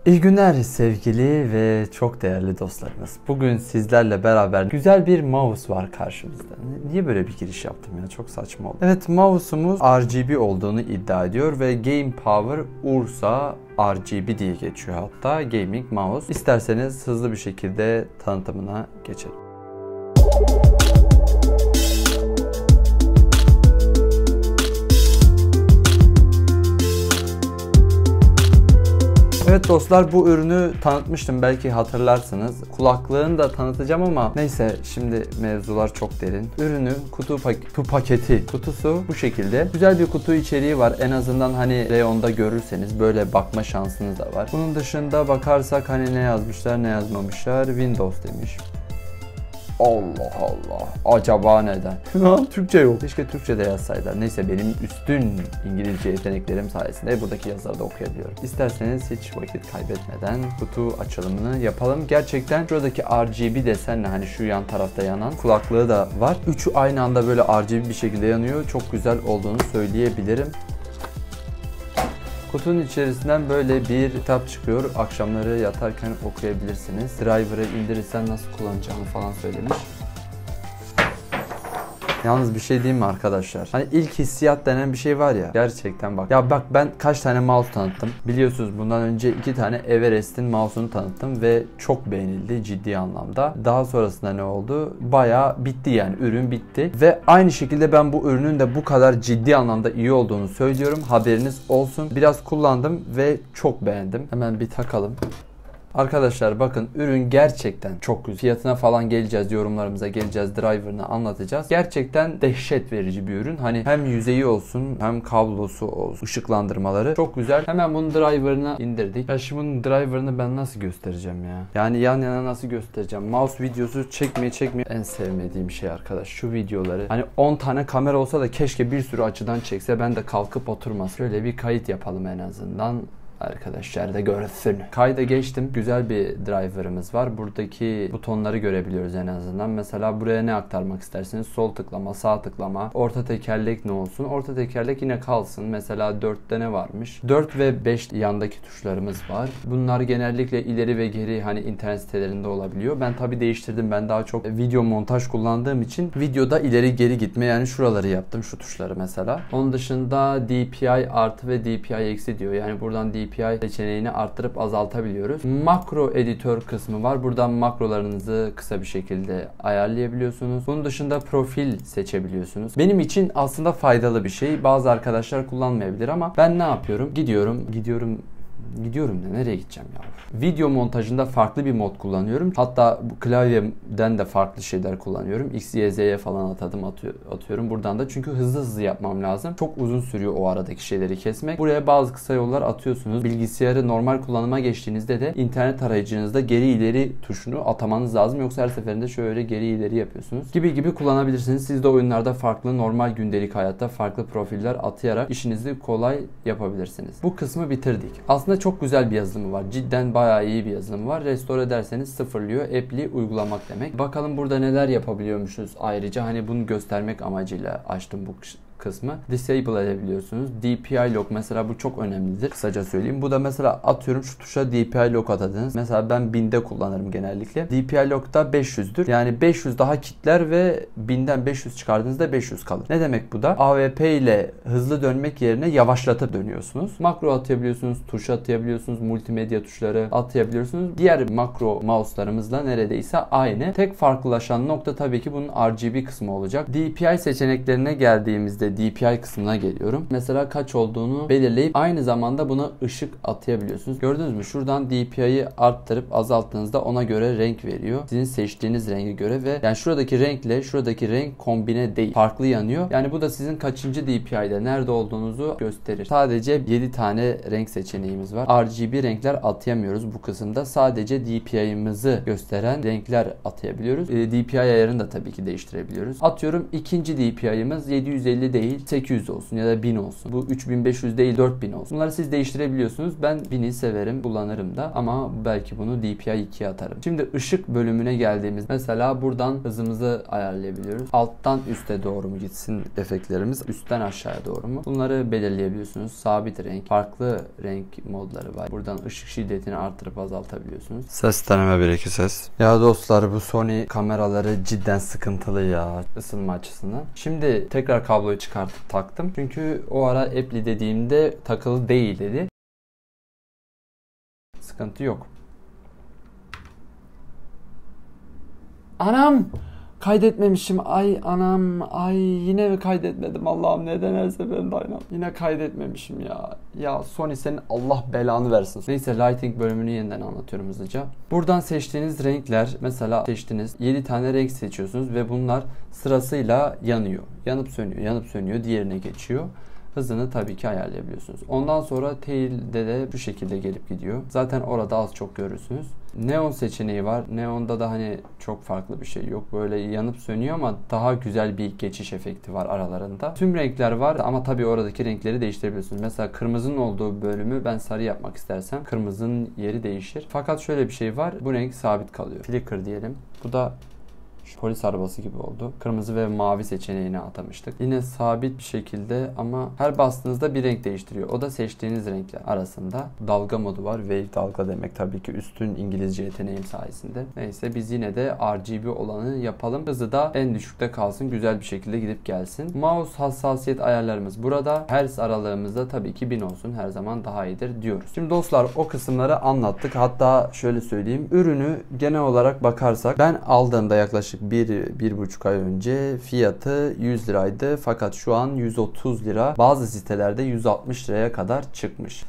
İyi günler sevgili ve çok değerli dostlarımız. Bugün sizlerle beraber güzel bir mouse var karşımızda. Niye böyle bir giriş yaptım ya? Çok saçma oldu. Evet, mouse'umuz RGB olduğunu iddia ediyor ve Game Power Ursa RGB diye geçiyor hatta. Gaming mouse. İsterseniz hızlı bir şekilde tanıtımına geçelim. Evet dostlar, bu ürünü tanıtmıştım, belki hatırlarsınız. Kulaklığını da tanıtacağım ama neyse, şimdi mevzular çok derin. Ürünün kutusu bu şekilde. Güzel bir kutu içeriği var. En azından hani reyonda görürseniz böyle bakma şansınız da var. Bunun dışında bakarsak hani ne yazmışlar ne yazmamışlar. Windows demiş. Allah Allah. Acaba neden? Türkçe yok. Keşke Türkçe de yazsaydılar. Neyse, benim üstün İngilizce yeteneklerim sayesinde buradaki yazıları da okuyabiliyorum. İsterseniz hiç vakit kaybetmeden kutu açılımını yapalım. Gerçekten şuradaki RGB desenle, hani şu yan tarafta yanan kulaklığı da var. Üçü aynı anda böyle RGB bir şekilde yanıyor. Çok güzel olduğunu söyleyebilirim. Kutunun içerisinden böyle bir kitap çıkıyor. Akşamları yatarken okuyabilirsiniz. Driver'ı indirirsen nasıl kullanacağını falan söylemiş. Yalnız bir şey diyeyim mi arkadaşlar? Hani ilk hissiyat denen bir şey var ya. Gerçekten bak. Ya bak, ben kaç tane mouse tanıttım. Biliyorsunuz bundan önce 2 tane Everest'in mouse'unu tanıttım ve çok beğenildi ciddi anlamda. Daha sonrasında ne oldu? Bayağı bitti yani. Ürün bitti. Ve aynı şekilde ben bu ürünün de bu kadar ciddi anlamda iyi olduğunu söylüyorum. Haberiniz olsun. Biraz kullandım ve çok beğendim. Hemen bir takalım. Arkadaşlar bakın, ürün gerçekten çok güzel. Fiyatına falan geleceğiz, yorumlarımıza geleceğiz, driver'ını anlatacağız. Gerçekten dehşet verici bir ürün. Hani hem yüzeyi olsun hem kablosu olsun, ışıklandırmaları çok güzel. Hemen bunun driver'ını indirdik. Ya şimdi bunun driver'ını ben nasıl göstereceğim ya? Yani yan yana nasıl göstereceğim? Mouse videosu çekmeye en sevmediğim şey arkadaş. Şu videoları. Hani 10 tane kamera olsa da keşke bir sürü açıdan çekse, ben de kalkıp oturmaz. Şöyle bir kayıt yapalım en azından. Arkadaşlar da görsün. Kayda geçtim. Güzel bir driver'ımız var. Buradaki butonları görebiliyoruz en azından. Mesela buraya ne aktarmak isterseniz sol tıklama, sağ tıklama. Orta tekerlek ne olsun? Orta tekerlek yine kalsın. Mesela 4'te ne varmış? 4 ve 5 yandaki tuşlarımız var. Bunlar genellikle ileri ve geri, hani internet sitelerinde olabiliyor. Ben tabi değiştirdim. Ben daha çok video montaj kullandığım için videoda ileri geri gitme, yani şuraları yaptım, şu tuşları mesela. Onun dışında DPI artı ve DPI eksi diyor. Yani buradan DPI seçeneğini arttırıp azaltabiliyoruz. Makro editör kısmı var. Buradan makrolarınızı kısa bir şekilde ayarlayabiliyorsunuz. Bunun dışında profil seçebiliyorsunuz. Benim için aslında faydalı bir şey. Bazı arkadaşlar kullanmayabilir ama ben ne yapıyorum? Gidiyorum da nereye gideceğim ya? Video montajında farklı bir mod kullanıyorum. Hatta bu klavyeden de farklı şeyler kullanıyorum. X, Y, Z'ye falan atıyorum buradan da. Çünkü hızlı yapmam lazım. Çok uzun sürüyor o aradaki şeyleri kesmek. Buraya bazı kısa yollar atıyorsunuz. Bilgisayarı normal kullanıma geçtiğinizde de internet arayıcınızda geri ileri tuşunu atamanız lazım. Yoksa her seferinde şöyle geri ileri yapıyorsunuz. Gibi kullanabilirsiniz. Siz de oyunlarda farklı, normal gündelik hayatta farklı profiller atayarak işinizi kolay yapabilirsiniz. Bu kısmı bitirdik. Aslında çok güzel bir yazılımı var. Cidden bayağı iyi bir yazılımı var. Restore ederseniz sıfırlıyor. App'li uygulamak demek. Bakalım burada neler yapabiliyormuşuz ayrıca. Hani bunu göstermek amacıyla açtım bu kısmı. Disable edebiliyorsunuz. DPI lock mesela, bu çok önemlidir. Kısaca söyleyeyim. Bu da mesela atıyorum şu tuşa DPI lock atadınız. Mesela ben 1000'de kullanırım genellikle. DPI lock da 500'dür. Yani 500 daha kitler ve 1000'den 500 çıkardığınızda 500 kalır. Ne demek bu da? AWP ile hızlı dönmek yerine yavaşlatıp dönüyorsunuz. Makro atayabiliyorsunuz, tuş atayabiliyorsunuz, multimedya tuşları atayabiliyorsunuz. Diğer makro mouse'larımızla neredeyse aynı. Tek farklılaşan nokta tabii ki bunun RGB kısmı olacak. DPI seçeneklerine geldiğimizde DPI kısmına geliyorum. Mesela kaç olduğunu belirleyip aynı zamanda buna ışık atayabiliyorsunuz. Gördünüz mü? Şuradan DPI'yi arttırıp azalttığınızda ona göre renk veriyor. Sizin seçtiğiniz renge göre ve yani şuradaki renkle şuradaki renk kombine değil. Farklı yanıyor. Yani bu da sizin kaçıncı DPI'de nerede olduğunuzu gösterir. Sadece 7 tane renk seçeneğimiz var. RGB renkler atayamıyoruz bu kısımda. Sadece DPI'mizi gösteren renkler atayabiliyoruz. DPI ayarını da tabii ki değiştirebiliyoruz. Atıyorum ikinci DPI'miz 750 değil değil 800 olsun ya da 1000 olsun. Bu 3500 değil 4000 olsun. Bunları siz değiştirebiliyorsunuz. Ben 1000'i severim, kullanırım da ama belki bunu DPI 2'ye atarım. Şimdi ışık bölümüne geldiğimiz mesela buradan hızımızı ayarlayabiliyoruz. Alttan üste doğru mu gitsin efektlerimiz, üstten aşağıya doğru mu? Bunları belirleyebiliyorsunuz. Sabit renk, farklı renk modları var. Buradan ışık şiddetini artırıp azaltabiliyorsunuz. Ses deneme 1-2 ses. Ya dostlar, bu Sony kameraları cidden sıkıntılı ya ısınma açısından. Şimdi tekrar kabloyu çıkartıp taktım. Çünkü o ara Apply dediğimde takılı değil dedi. Sıkıntı yok. Anam! Kaydetmemişim. Ay anam. Ay yine mi kaydetmedim? Allah'ım neden her seferinde aynı. Yine kaydetmemişim ya. Ya Sony senin Allah belanı versin. Neyse, lighting bölümünü yeniden anlatıyorum hızlıca. Buradan seçtiğiniz renkler, mesela seçtiğiniz 7 tane renk seçiyorsunuz ve bunlar sırasıyla yanıyor. Yanıp sönüyor, yanıp sönüyor, diğerine geçiyor. Hızını tabii ki ayarlayabiliyorsunuz. Ondan sonra tail'de de bu şekilde gelip gidiyor. Zaten orada az çok görürsünüz. Neon seçeneği var. Neon'da da hani çok farklı bir şey yok. Böyle yanıp sönüyor ama daha güzel bir geçiş efekti var aralarında. Tüm renkler var ama tabii oradaki renkleri değiştirebiliyorsunuz. Mesela kırmızının olduğu bölümü ben sarı yapmak istersem kırmızının yeri değişir. Fakat şöyle bir şey var. Bu renk sabit kalıyor. Flicker diyelim. Bu da polis arabası gibi oldu. Kırmızı ve mavi seçeneğini atamıştık. Yine sabit bir şekilde ama her bastığınızda bir renk değiştiriyor. O da seçtiğiniz renkler arasında. Dalga modu var. Wave dalga demek tabii ki üstün İngilizce yeteneğim sayesinde. Neyse, biz yine de RGB olanı yapalım. Hızı da en düşükte kalsın. Güzel bir şekilde gidip gelsin. Mouse hassasiyet ayarlarımız burada. Hertz aralığımızda tabii ki 1000 olsun. Her zaman daha iyidir diyoruz. Şimdi dostlar, o kısımları anlattık. Hatta şöyle söyleyeyim. Ürünü genel olarak bakarsak ben aldığımda yaklaşık 1-1,5 ay önce fiyatı 100 liraydı. Fakat şu an 130 lira. Bazı sitelerde 160 liraya kadar çıkmış.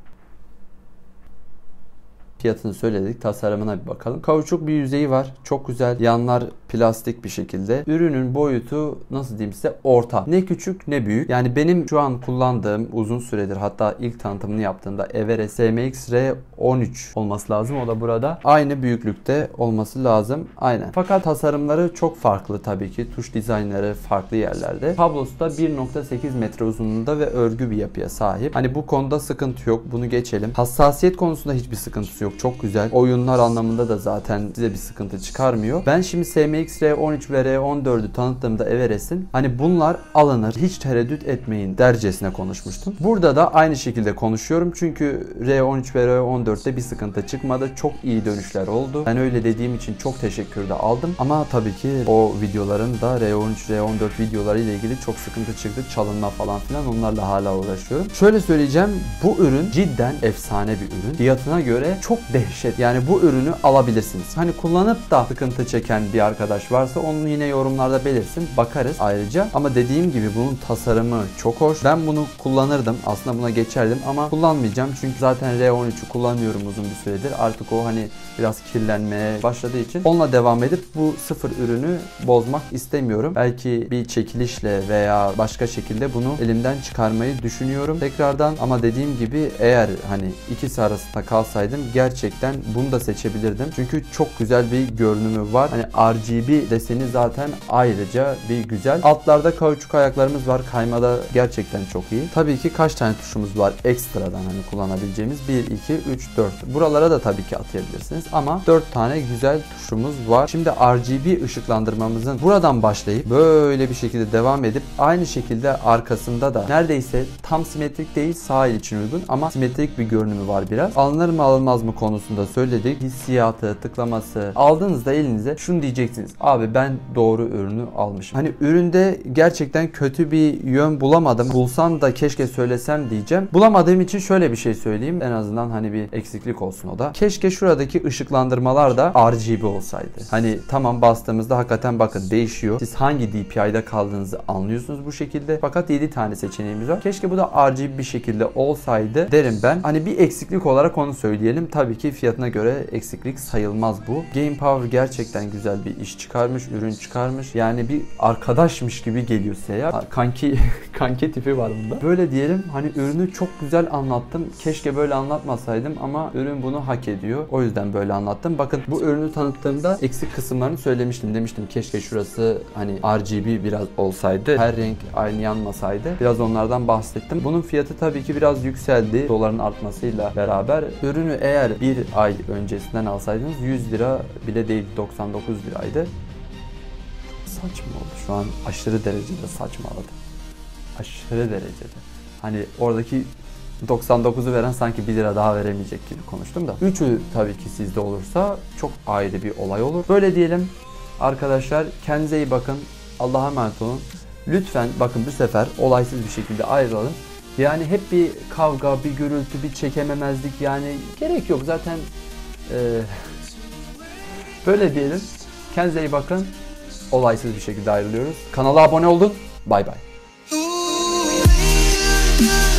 Fiyatını söyledik. Tasarımına bir bakalım. Kauçuk bir yüzeyi var. Çok güzel. Yanlar plastik bir şekilde. Ürünün boyutu nasıl diyeyim size, orta. Ne küçük ne büyük. Yani benim şu an kullandığım, uzun süredir hatta ilk tanıtımını yaptığımda Everest SMX R13 olması lazım. O da burada. Aynı büyüklükte olması lazım. Aynen. Fakat tasarımları çok farklı tabii ki. Tuş dizaynları farklı yerlerde. Kablosu da 1.8 metre uzunluğunda ve örgü bir yapıya sahip. Hani bu konuda sıkıntı yok. Bunu geçelim. Hassasiyet konusunda hiçbir sıkıntısı yok. Çok güzel. Oyunlar anlamında da zaten size bir sıkıntı çıkarmıyor. Ben şimdi SMX R13 ve R14'ü tanıttığımda Everest'in hani bunlar alınır, hiç tereddüt etmeyin dercesine konuşmuştum. Burada da aynı şekilde konuşuyorum. Çünkü R13 ve R14'te bir sıkıntı çıkmadı. Çok iyi dönüşler oldu. Ben öyle dediğim için çok teşekkür de aldım. Ama tabii ki o videoların da R13, R14 videoları ile ilgili çok sıkıntı çıktı. Çalınma falan filan, onlarla hala uğraşıyorum. Şöyle söyleyeceğim. Bu ürün cidden efsane bir ürün. Fiyatına göre çok dehşet. Yani bu ürünü alabilirsiniz. Hani kullanıp da sıkıntı çeken bir arkadaş varsa onu yine yorumlarda belirsin. Bakarız ayrıca. Ama dediğim gibi bunun tasarımı çok hoş. Ben bunu kullanırdım. Aslında buna geçerdim ama kullanmayacağım. Çünkü zaten R13'ü kullanıyorum uzun bir süredir. Artık o hani biraz kirlenmeye başladığı için onunla devam edip bu sıfır ürünü bozmak istemiyorum. Belki bir çekilişle veya başka şekilde bunu elimden çıkarmayı düşünüyorum tekrardan. Ama dediğim gibi eğer hani ikisi arasında kalsaydım gerçekten bunu da seçebilirdim. Çünkü çok güzel bir görünümü var. Hani RGB deseni zaten ayrıca bir güzel. Altlarda kauçuk ayaklarımız var. Kaymada gerçekten çok iyi. Tabii ki kaç tane tuşumuz var ekstradan hani kullanabileceğimiz? 1, 2, 3, 4. Buralara da tabii ki atayabilirsiniz ama 4 tane güzel tuşumuz var. Şimdi RGB ışıklandırmamızın buradan başlayıp böyle bir şekilde devam edip aynı şekilde arkasında da neredeyse tam simetrik değil, sahil için uygun ama simetrik bir görünümü var biraz. Alınır mı alınmaz mı konusunda söyledik. Hissiyatı, tıklaması. Aldığınızda elinize şunu diyeceksiniz. Abi ben doğru ürünü almışım. Hani üründe gerçekten kötü bir yön bulamadım. Bulsam da keşke söylesem diyeceğim. Bulamadığım için şöyle bir şey söyleyeyim. En azından hani bir eksiklik olsun o da. Keşke şuradaki ışıklandırmalar da RGB olsaydı. Hani tamam, bastığımızda hakikaten bakın değişiyor. Siz hangi DPI'de kaldığınızı anlıyorsunuz bu şekilde. Fakat 7 tane seçeneğimiz var. Keşke bu da RGB bir şekilde olsaydı derim ben. Hani bir eksiklik olarak onu söyleyelim. Tabii ki fiyatına göre eksiklik sayılmaz bu. Game Power gerçekten güzel bir iş iş çıkarmış, ürün çıkarmış. Yani bir arkadaşmış gibi geliyor size ya. Kanki tipi var bunda. Böyle diyelim, hani ürünü çok güzel anlattım. Keşke böyle anlatmasaydım ama ürün bunu hak ediyor. O yüzden böyle anlattım. Bakın bu ürünü tanıttığımda eksik kısımlarını söylemiştim. Demiştim keşke şurası hani RGB biraz olsaydı. Her renk aynı yanmasaydı. Biraz onlardan bahsettim. Bunun fiyatı tabii ki biraz yükseldi. Doların artmasıyla beraber. Ürünü eğer bir ay öncesinden alsaydınız 100 lira bile değil, 99 liraydı. Saçma oldu. Şu an aşırı derecede saçmaladım. Aşırı derecede. Hani oradaki 99'u veren sanki 1 lira daha veremeyecek gibi konuştum da. Üçü tabii ki sizde olursa çok ayrı bir olay olur. Böyle diyelim arkadaşlar, kendinize iyi bakın. Allah'a emanet olun. Lütfen bakın bu sefer olaysız bir şekilde ayrılalım. Yani hep bir kavga, bir gürültü, bir çekememezlik, yani gerek yok zaten. Böyle diyelim. Kendinize iyi bakın. Olaysız bir şekilde ayrılıyoruz. Kanala abone olun. Bay bay.